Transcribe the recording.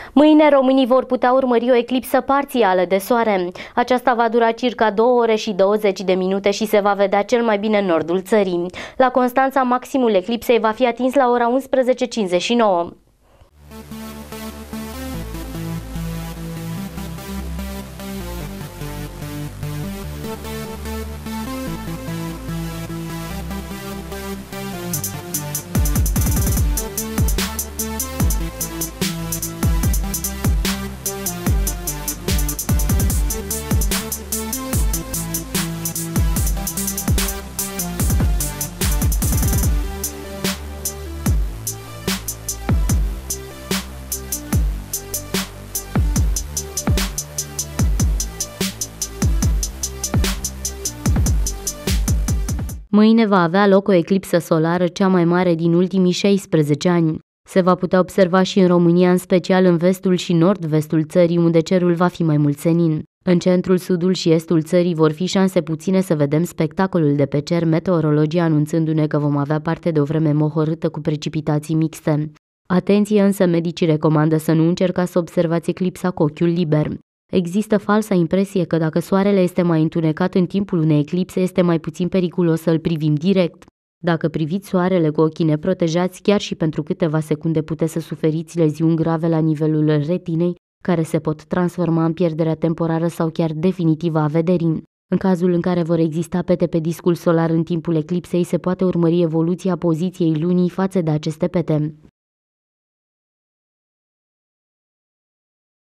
Mâine românii vor putea urmări o eclipsă parțială de soare. Aceasta va dura circa 2 ore și 20 de minute și se va vedea cel mai bine în nordul țării. La Constanța, maximul eclipsei va fi atins la ora 11:59. Mâine va avea loc o eclipsă solară, cea mai mare din ultimii 16 ani. Se va putea observa și în România, în special în vestul și nord-vestul țării, unde cerul va fi mai mult senin. În centrul, sudul și estul țării vor fi șanse puține să vedem spectacolul de pe cer, meteorologii anunțându-ne că vom avea parte de o vreme mohorâtă cu precipitații mixte. Atenție însă, medicii recomandă să nu încercați să observați eclipsa cu ochiul liber. Există falsa impresie că dacă soarele este mai întunecat în timpul unei eclipse, este mai puțin periculos să-l privim direct. Dacă priviți soarele cu ochii neprotejați, chiar și pentru câteva secunde puteți să suferiți leziuni grave la nivelul retinei, care se pot transforma în pierderea temporară sau chiar definitivă a vederii. În cazul în care vor exista pete pe discul solar în timpul eclipsei, se poate urmări evoluția poziției lunii față de aceste pete.